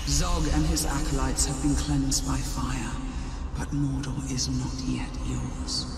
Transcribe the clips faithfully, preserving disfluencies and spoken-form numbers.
Zog and his acolytes have been cleansed by fire, but Mordor is not yet yours.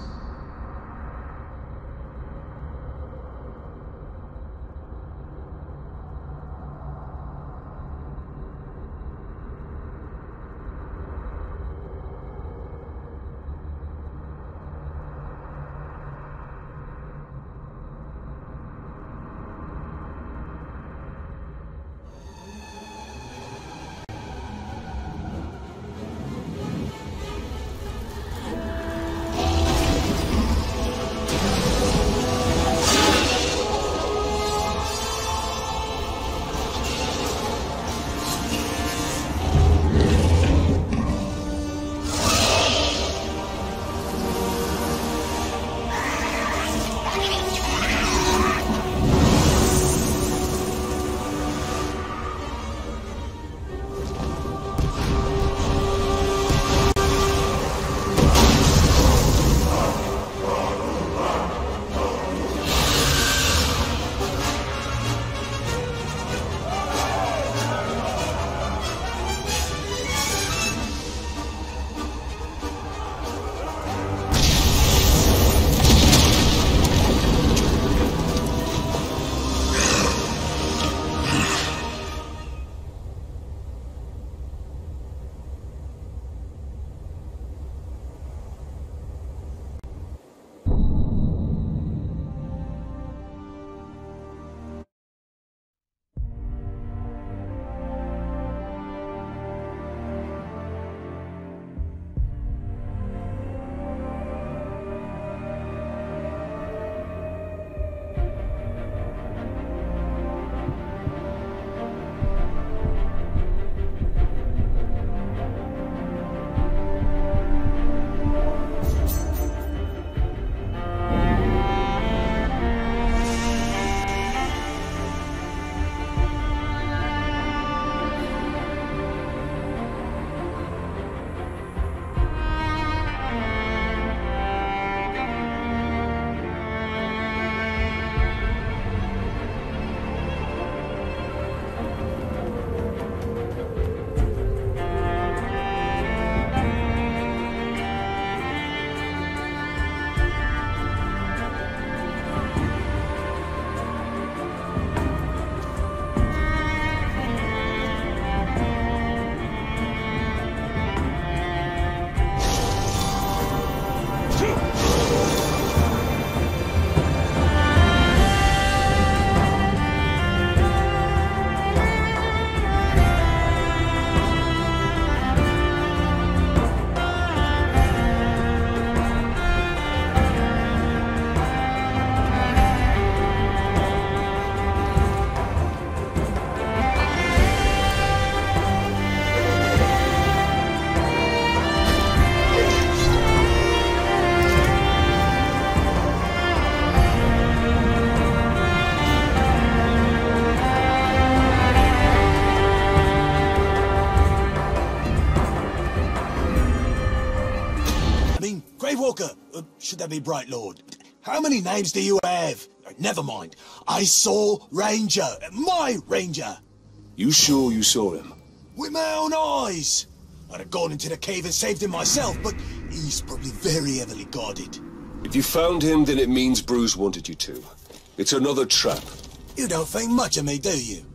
Walker, uh, should that be Bright Lord? How many names do you have? Uh, never mind. I saw Ranger. My Ranger. You sure you saw him? With my own eyes. I'd have gone into the cave and saved him myself, but he's probably very heavily guarded. If you found him, then it means Bruce wanted you to. It's another trap. You don't think much of me, do you?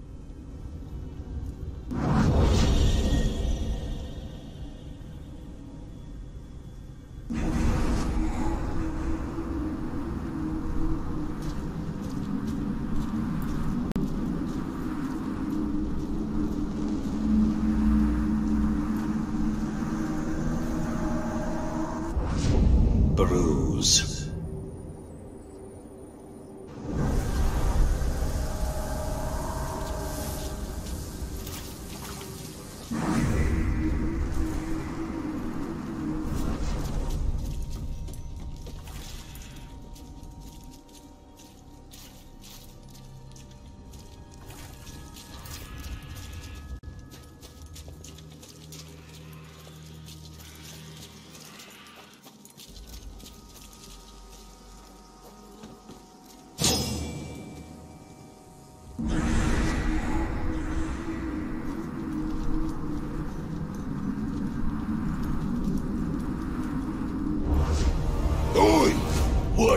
Bruce.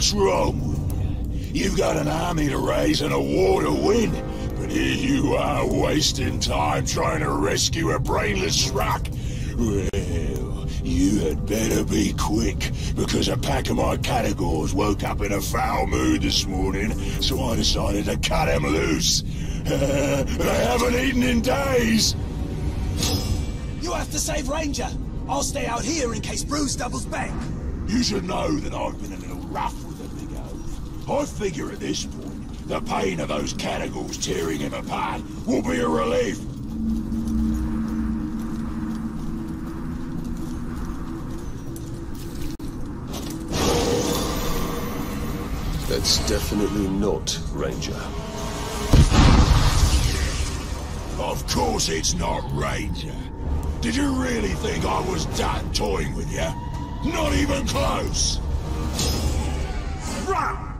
What's wrong with you? You've got an army to raise and a war to win, but here you are wasting time trying to rescue a brainless schmuck. Well, you had better be quick, because a pack of my categories woke up in a foul mood this morning, so I decided to cut them loose. Uh, they haven't eaten in days. You have to save Ranger. I'll stay out here in case Bruce doubles back. You should know that I've been a little rough with the big oaf. I figure at this point, the pain of those categories tearing him apart will be a relief. That's definitely not Ranger. Of course it's not Ranger. Did you really think I was done toying with you? Not even close! Run!